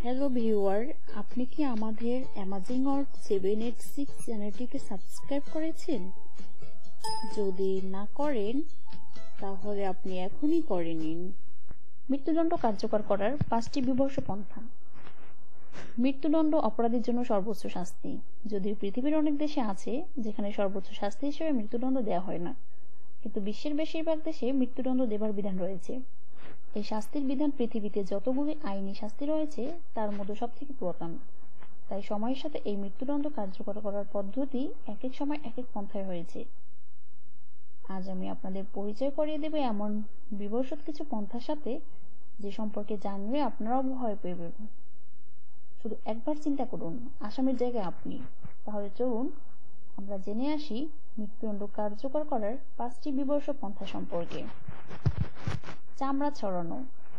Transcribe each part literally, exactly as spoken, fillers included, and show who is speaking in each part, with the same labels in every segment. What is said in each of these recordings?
Speaker 1: Hello viewer, আপনি কি আমাদের amazing or seven eight six চ্যানেলটিকে সাবস্ক্রাইব করেছেন? যদি না করেন তাহলে আপনি এখনই করে নিন। মৃত্যুদণ্ড কার্যকর করার পাঁচটি বিবর্ষ পন্থা। মৃত্যুদণ্ড অপরাধীর জন্য সর্বোচ্চ শাস্তি। যদিও পৃথিবীর অনেক দেশে আছে যেখানে সর্বোচ্চ শাস্তি হিসেবে মৃত্যুদণ্ড দেওয়া হয় না, কিন্তু বিশ্বের বেশিরভাগ দেশে মৃত্যুদণ্ড দেবার বিধান রয়েছে। এই শাস্তির বিধান পৃথিবীতে যতগুলি আইনি শাস্তি রয়েছে তার মধ্যে সবথেকে পুরাতন। তাই সময়ের সাথে এই মৃত্যুদণ্ড কার্যকর করার পদ্ধতি এক এক সময় এক এক পন্থায় হয়েছে। আজ আমি আপনাদের পরিচয় করিয়ে দেব এমন বিবর্ষত কিছু পন্থার সাথে যে সম্পর্কে জানলে আপনারাও ভয় পেবেন। শুধু একবার চিন্তা করুন, আসামির জায়গায় আপনি। তাহলে চলুন আমরা জেনে আসি মৃত্যুদণ্ড কার্যকর করার পাঁচটি বিবর্ষ পন্থা সম্পর্কে। চামড়া ছড়ানো।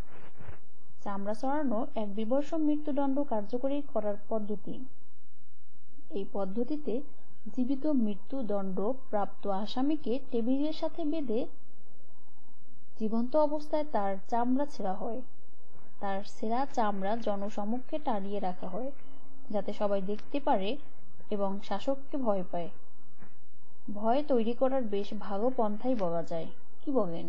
Speaker 1: চামড়া ছড়ানো এক বিবর্ষ মৃত্যুদণ্ড কার্যকরী করার পদ্ধতি। এই পদ্ধতিতে জীবিত মৃত্যুদণ্ড প্রাপ্ত আসামিকে টেবিলের সাথে বেঁধে জীবন্ত অবস্থায় তার চামড়া ছেঁড়া হয়। তার ছেঁড়া চামড়া জনসমক্ষে টানিয়ে রাখা হয় যাতে সবাই দেখতে পারে এবং শাসককে ভয় পায়। ভয় তৈরি করার বেশ ভালো পন্থাই বলা যায়, কি বলেন?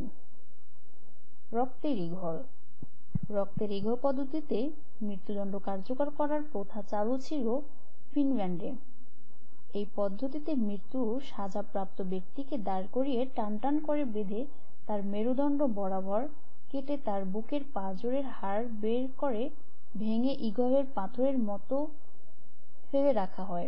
Speaker 1: রক্তের ইগল। রক্তের ইগল পদ্ধতিতে মৃত্যুদণ্ড কার্যকর করার প্রথা চালু ছিল ফিনল্যান্ডে। এই পদ্ধতিতে মৃত্যু সাজাপ্রাপ্ত ব্যক্তিকে দাঁড় করিয়ে টান টান করে বেঁধে তার মেরুদণ্ড বরাবর কেটে তার বুকের পাঁজরের হাড় বের করে ভেঙে ইগলের পাথরের মতো ফেলে রাখা হয়।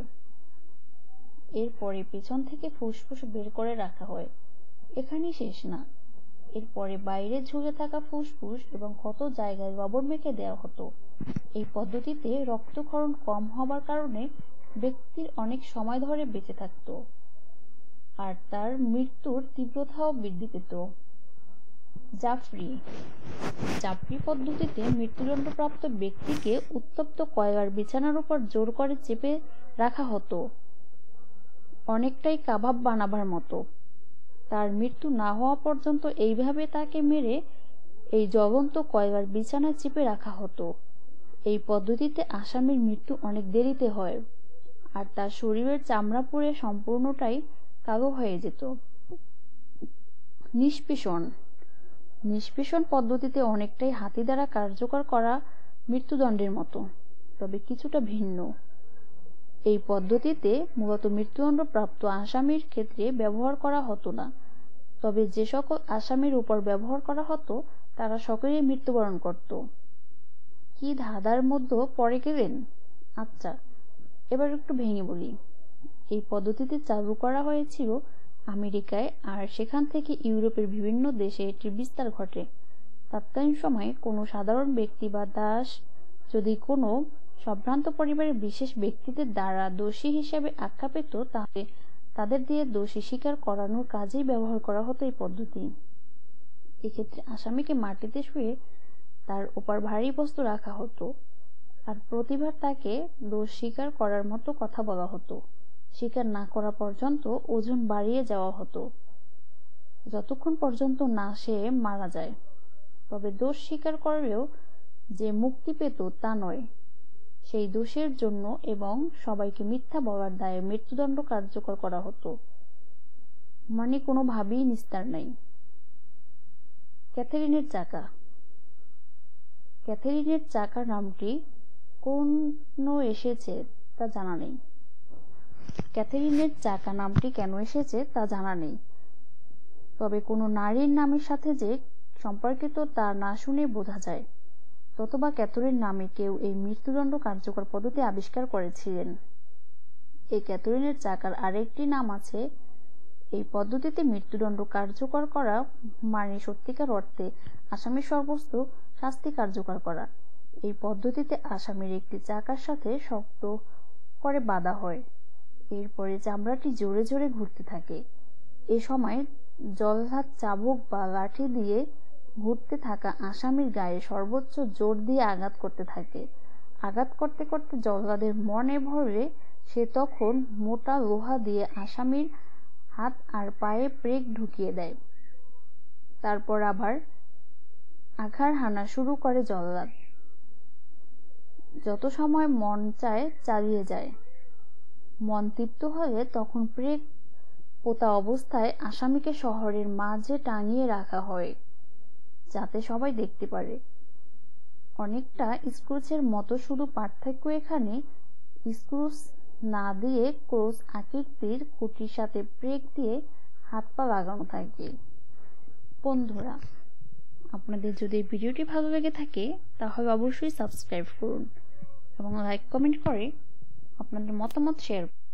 Speaker 1: এরপরে পেছন থেকে ফুসফুস বের করে রাখা হয়। এখানেই শেষ না, এরপরে বাইরে ঝুলে থাকা ফুসফুস এবং ক্ষত জায়গায় রবর মেখে দেওয়া হতো। এই পদ্ধতিতে রক্তক্ষরণ কম হবার কারণে ব্যক্তির অনেক সময় ধরে বেঁচে থাকত আর তার মৃত্যুর তীব্রতাও বৃদ্ধি পেত। জাফরি। জাফরি পদ্ধতিতে মৃত্যুদণ্ডপ্রাপ্ত ব্যক্তিকে উত্তপ্ত কয়লার বিছানার উপর জোর করে চেপে রাখা হতো, অনেকটাই কাবাব বানাবার মতো। তার মৃত্যু না হওয়া পর্যন্ত এইভাবে তাকে মেরে এই জ্বলন্ত কয়লার বিছানায় চেপে রাখা হতো। এই পদ্ধতিতে আসামির মৃত্যু অনেক দেরিতে হয় আর তার শরীরের চামড়া পুড়ে সম্পূর্ণটাই কালো হয়ে যেত। নিষ্পেষণ। নিষ্পেষণ পদ্ধতিতে অনেকটাই হাতি দ্বারা কার্যকর করা মৃত্যুদণ্ডের মতো, তবে কিছুটা ভিন্ন। এই পদ্ধতিতে মূলত মৃত্যুদণ্ড প্রাপ্ত আসামির ক্ষেত্রে ব্যবহার করা হতো না, তবে যে সকল আসামির উপর ব্যবহার করা হতো তারা সকলেই মৃত্যুবরণ করত। কি ধাঁধার মধ্যে পড়ে গেলেন? আচ্ছা, এবার একটু ভেঙে বলি। এই পদ্ধতিতে চালু করা হয়েছিল আমেরিকায় আর সেখান থেকে ইউরোপের বিভিন্ন দেশে এটির বিস্তার ঘটে। তৎকালীন সময়ে কোনো সাধারণ ব্যক্তি বা দাস যদি কোনো সম্ভ্রান্ত পরিবারের বিশেষ ব্যক্তিদের দ্বারা দোষী হিসেবে আখ্যা পেত তাহলে তাদের দিয়ে দোষী স্বীকার করানোর কাজেই ব্যবহার করা হতো এই পদ্ধতি। এক্ষেত্রে আসামিকে মাটিতে শুয়ে তার উপর ভারী বস্তু রাখা হতো আর প্রতিবার তাকে দোষ স্বীকার করার মতো কথা বলা হতো। স্বীকার না করা পর্যন্ত ওজন বাড়িয়ে যাওয়া হতো যতক্ষণ পর্যন্ত না সে মারা যায়। তবে দোষ স্বীকার করলেও যে মুক্তি পেত তা নয়, সেই দোষের জন্য এবং সবাইকে মিথ্যা বলার দায়ে মৃত্যুদণ্ড কার্যকর করা হতো, মানে কোনোভাবেই নিস্তার নাই। ক্যাথেরিনের চাকা। ক্যাথেরিনের চাকা নামটি কোন এসেছে তা জানা নেই। ক্যাথেরিনের চাকা নামটি কেন এসেছে তা জানা নেই, তবে কোনো নারীর নামের সাথে যে সম্পর্কিত তা না শুনে বোঝা যায়। ততবা ক্যাথরিন নামে কেউ এই মৃত্যুদণ্ড কার্যকর পদ্ধতি আবিষ্কার করেছিলেন। এই ক্যাথরিনের চাকার আরেকটি নাম আছে। এই পদ্ধতিতে মৃত্যুদণ্ড কার্যকর করা মানে সত্যিকার অর্থে আসামির সর্বোচ্চ শাস্তি কার্যকর করা। এই পদ্ধতিতে আসামির একটি চাকার সাথে শক্ত করে বাঁধা হয়, এরপরে চামড়াটি জোরে জোরে ঘুরতে থাকে। এ সময় জলহাত চাবুক বা লাঠি দিয়ে ঘুরতে থাকা আসামির গায়ে সর্বোচ্চ জোর দিয়ে আঘাত করতে থাকে। আঘাত করতে করতে জল্লাদের মনে ভরলে সে তখন মোটা লোহা দিয়ে আসামির হাত আর পায়ে পেরেক ঢুকিয়ে দেয়। তারপর আবার আঘাত হানা শুরু করে জল্লাদ। যত সময় মন চায় চালিয়ে যায়। মন তৃপ্ত হলে তখন ব্রেক পোতা অবস্থায় আসামিকে শহরের মাঝে টাঙিয়ে রাখা হয়, যাতে সবাই দেখতে পারে। অনেকটা স্ক্রুজের মতো, শুধু পার্থক্য এখানে স্ক্রুজ না দিয়ে ক্রস আকৃতির খুঁটির সাথে ব্রেক দিয়ে হাত পা লাগানো থাকে। বন্ধুরা, আপনাদের যদি এই ভিডিওটি ভালো লেগে থাকে তাহলে অবশ্যই সাবস্ক্রাইব করুন এবং লাইক কমেন্ট করে আপনাদের মতামত শেয়ার করুন।